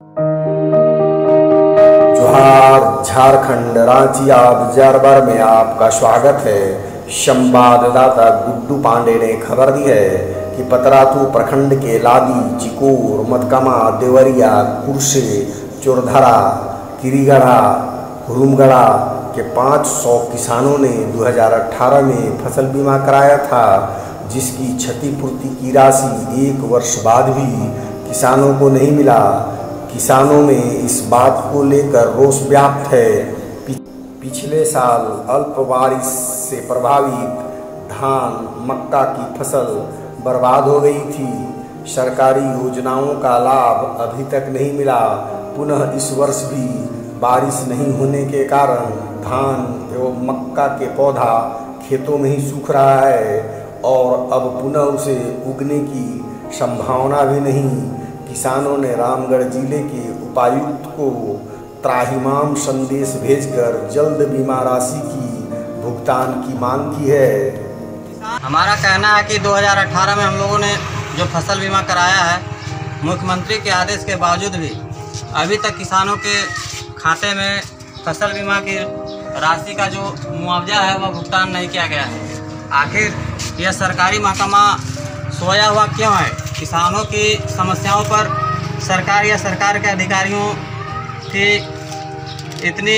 जोहार झारखंड, रांची आप जरबर में आपका स्वागत है। संवाददाता गुड्डू पांडे ने खबर दी है कि पतरातू प्रखंड के लादी, चिकोर, मतकमा, देवरिया, कुर्से, चोरधरा, किरीगढ़ा, हुरुमगढ़ा के 500 किसानों ने 2018 में फसल बीमा कराया था, जिसकी क्षतिपूर्ति की राशि 1 वर्ष बाद भी किसानों को नहीं मिला। किसानों में इस बात को लेकर रोष व्याप्त है। पिछले साल अल्प बारिश से प्रभावित धान, मक्का की फसल बर्बाद हो गई थी। सरकारी योजनाओं का लाभ अभी तक नहीं मिला। पुनः इस वर्ष भी बारिश नहीं होने के कारण धान एवं मक्का के पौधा खेतों में ही सूख रहा है और अब पुनः उसे उगने की संभावना भी नहीं। किसानों ने रामगढ़ जिले के उपायुक्त को त्राहिमाम संदेश भेजकर जल्द बीमा राशि की भुगतान की मांग की है। हमारा कहना है कि 2018 में हम लोगों ने जो फसल बीमा कराया है, मुख्यमंत्री के आदेश के बावजूद भी अभी तक किसानों के खाते में फसल बीमा की राशि का जो मुआवजा है वह भुगतान नहीं किया गया है। आखिर यह सरकारी महकमा सोया हुआ क्यों है? किसानों की समस्याओं पर सरकार या सरकार के अधिकारियों की इतनी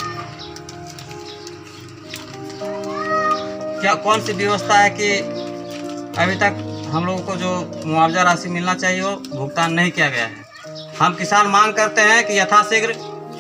क्या कौन सी व्यवस्था है कि अभी तक हम लोगों को जो मुआवजा राशि मिलना चाहिए वो भुगतान नहीं किया गया है। हम किसान मांग करते हैं कि यथाशीघ्र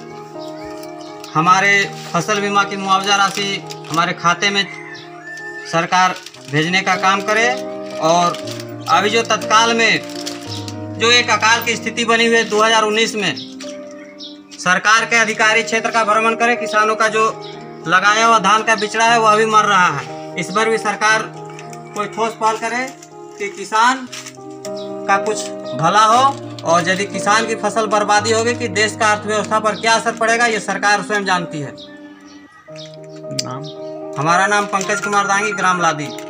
हमारे फसल बीमा की मुआवजा राशि हमारे खाते में सरकार भेजने का काम करे और अभी जो तत्काल में जो एक अकाल की स्थिति बनी हुई है 2019 में, सरकार के अधिकारी क्षेत्र का भ्रमण करे। किसानों का जो लगाया हुआ धान का बिचड़ा है वह भी मर रहा है। इस पर भी सरकार कोई ठोस पहल करे कि किसान का कुछ भला हो, और यदि किसान की फसल बर्बादी होगी कि देश का अर्थव्यवस्था पर क्या असर पड़ेगा ये सरकार स्वयं जानती है। हमारा नाम पंकज कुमार दांगी, ग्राम लादी।